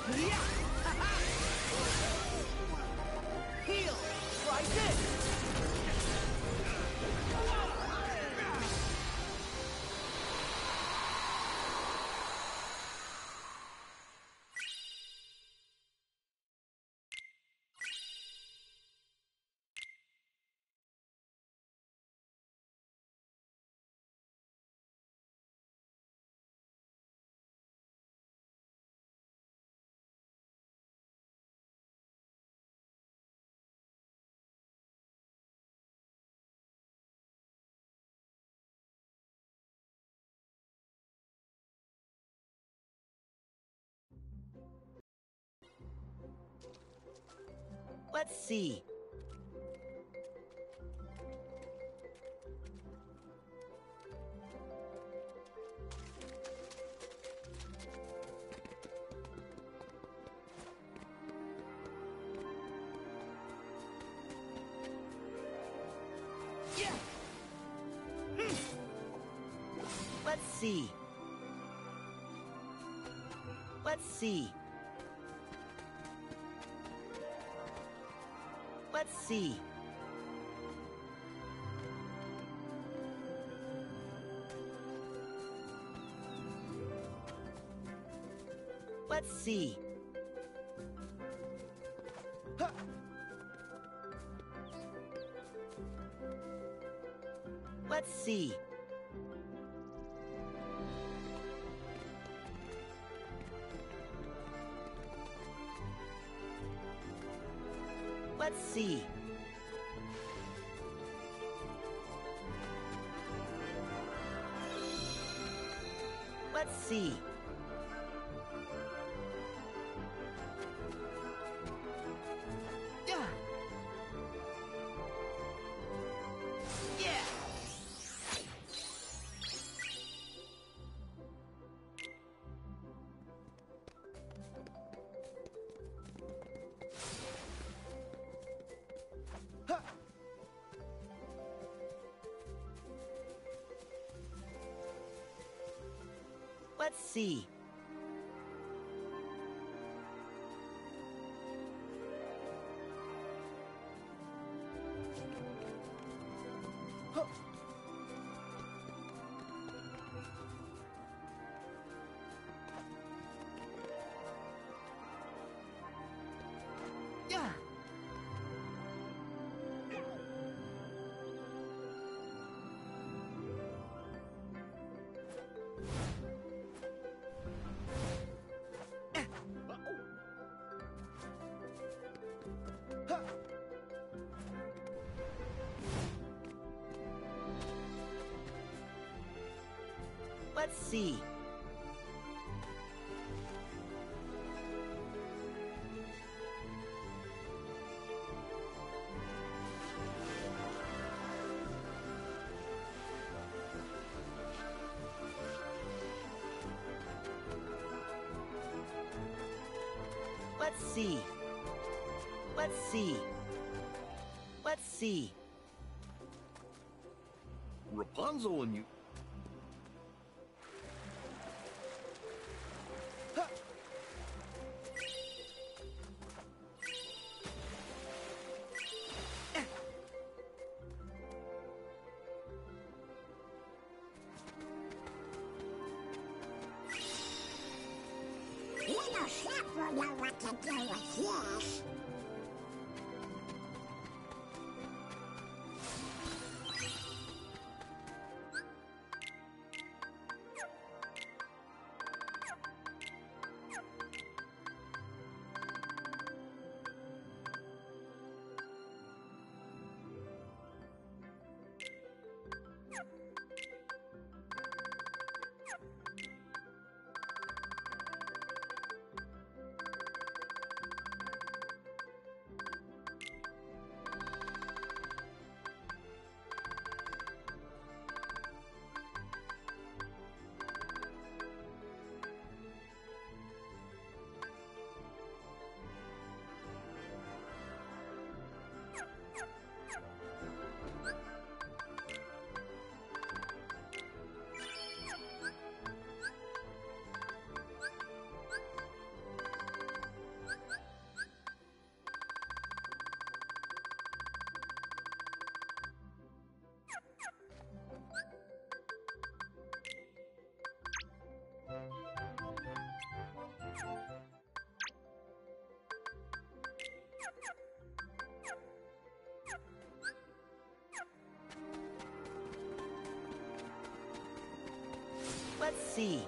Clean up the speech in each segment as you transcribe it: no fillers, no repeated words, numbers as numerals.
Heal! Try this! Let's see. Yeah. Let's see. Let's see. Let's see. Let's see. Huh. Let's see. Let's see. Let's see. Yeah. Yeah. Huh. Let's see. Huh. Yeah. Huh. Let's see. Let's see. Let's see. Let's see. Rapunzel and you. Huh. Little Chef will know what to do with this. Let's see.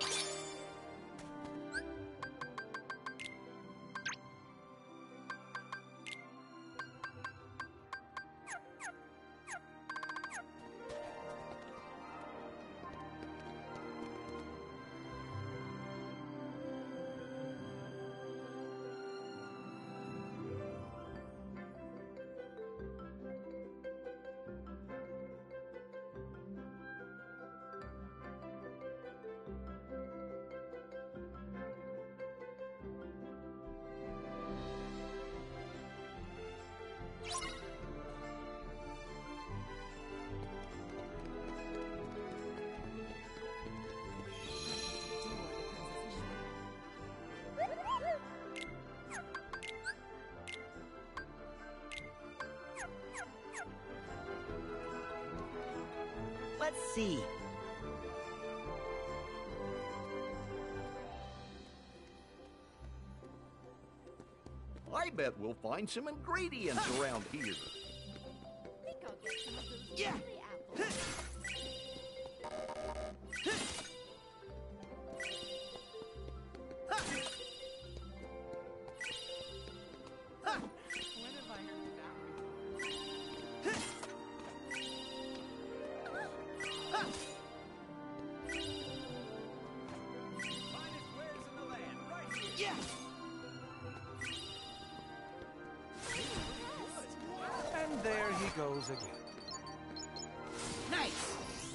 Let's see. I bet we'll find some ingredients around here. Think I'll get some of those Yeah. cherry apples. When have I heard that before? Finest wares in the land, right here. Yeah. And there he goes again. Nice.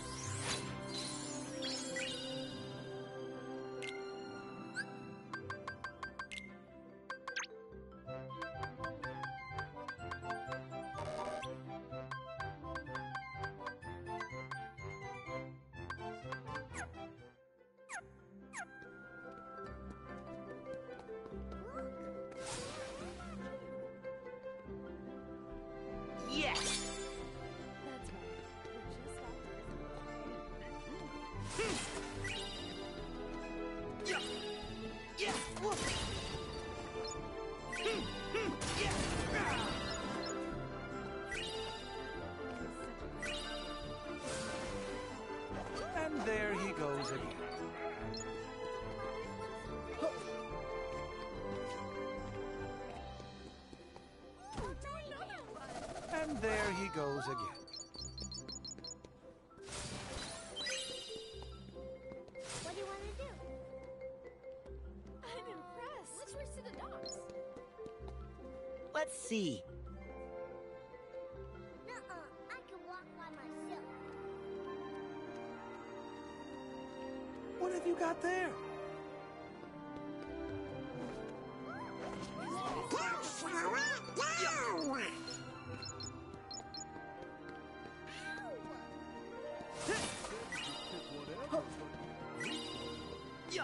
Yes. That's right. We're just off Yeah. Yeah. Woof. Yeah. And there he goes again. And there he goes again. What do you want to do? I'm impressed. Let's race to the docks. Let's see. Nuh-uh, I can walk by myself. What have you got there? Go, Sarah, go! Yeah.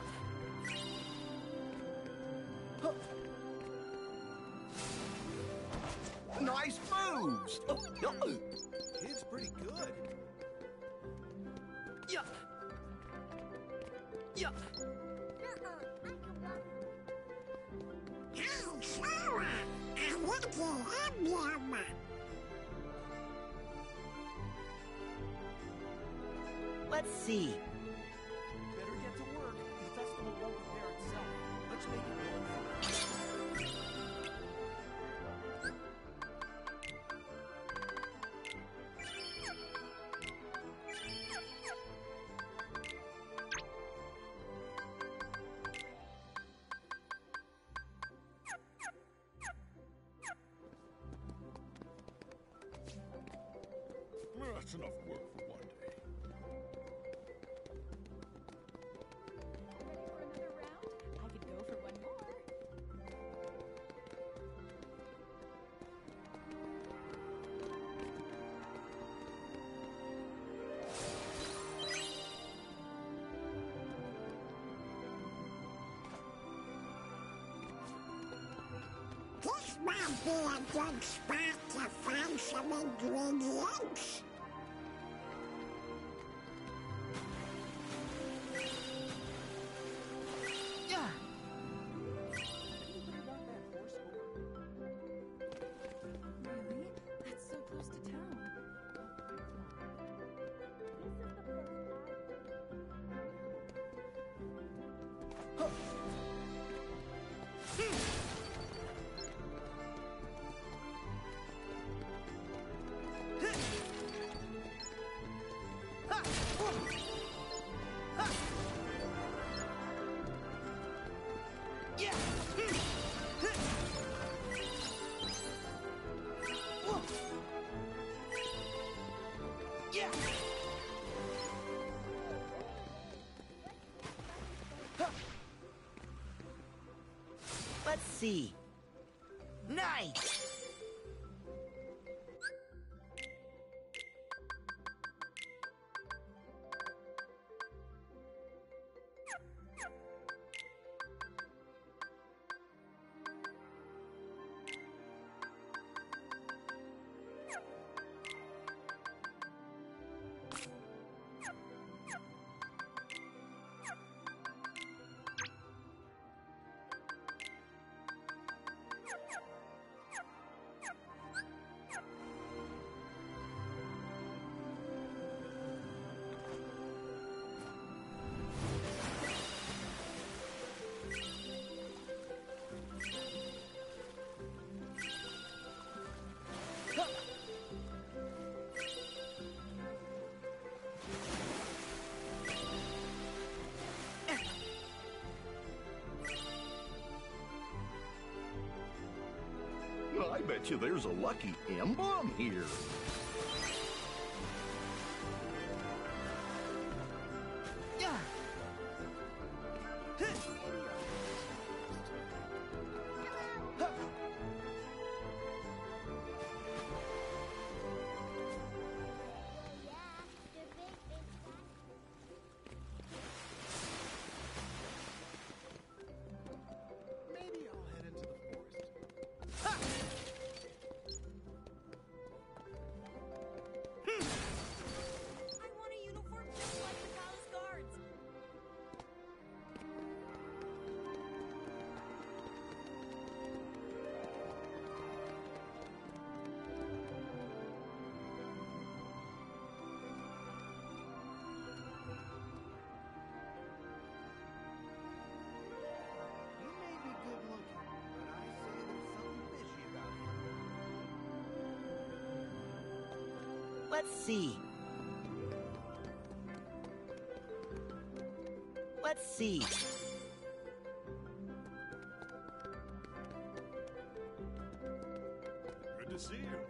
Nice moves! Kid's pretty good. Yeah. Yeah. Nuh-uh, I can walk. Hey, Sarah, I want to help you. Let's see. Better get to work. The festival won't prepare itself. Let's make it going first. That's enough work for one day. Ready for another round? I could go for one more. This might be a good spot to find some ingredients. Yeah. Really? That's so close to town. Let's see. Nice! I bet you there's a lucky emblem here. Yeah. Maybe I'll head into the forest. I want a uniform just like the palace guards. You may be good looking, but I say there's something fishy about you. Let's see. Let's see. Good to see you.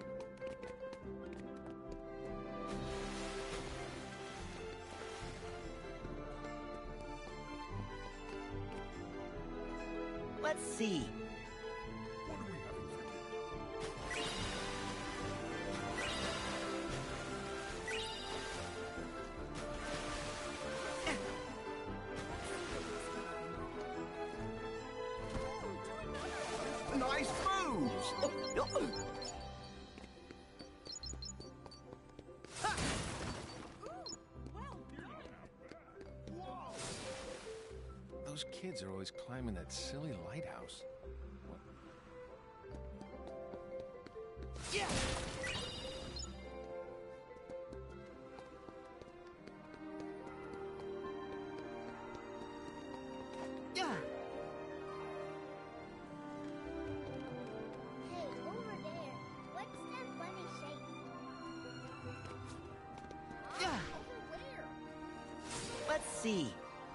Let's see. What are we having for dinner? Nice moves! Whoa! Those kids are always climbing that silly lighthouse. What? Yeah. Yeah. Hey, over there. What's that funny shape? Yeah. Over where? Let's see.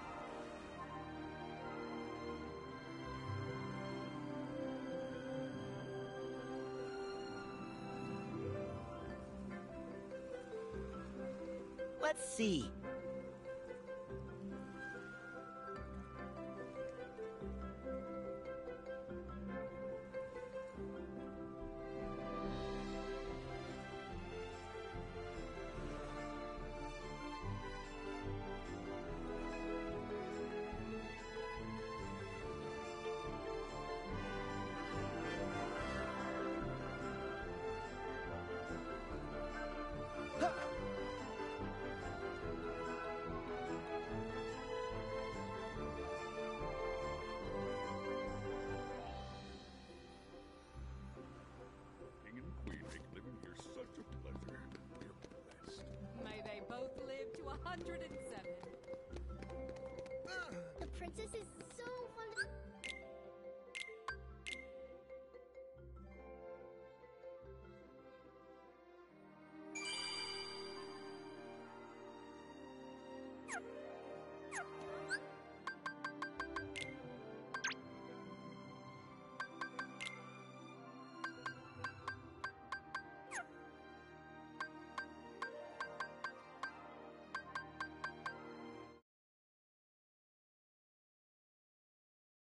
Let's see. King and Queen make living here such a pleasure. We're blessed. May they both live to 107. The princess is